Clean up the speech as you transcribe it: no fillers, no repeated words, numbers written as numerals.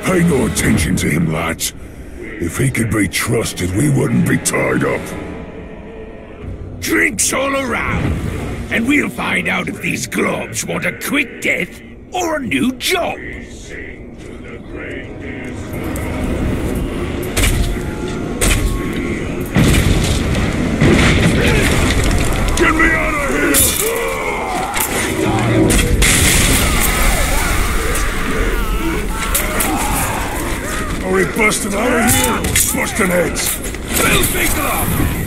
Pay no attention to him, lads. If he could be trusted, we wouldn't be tied up. Drinks all around, and we'll find out if these globs want a quick death or a new job. Get me out of here! Are we busting out of here? Busting heads. We'll pick them up!